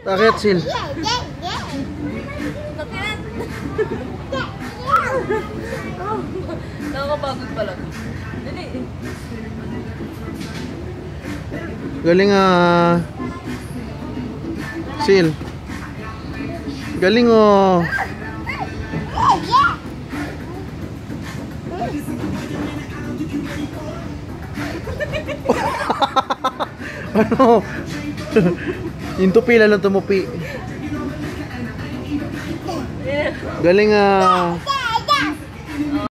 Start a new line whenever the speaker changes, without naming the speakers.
Bakit, Sil?
Bakit? Nakakapagod pala. Dali.
Galing Sil. Galing Ano? Yung tupi lang tumupi. Galing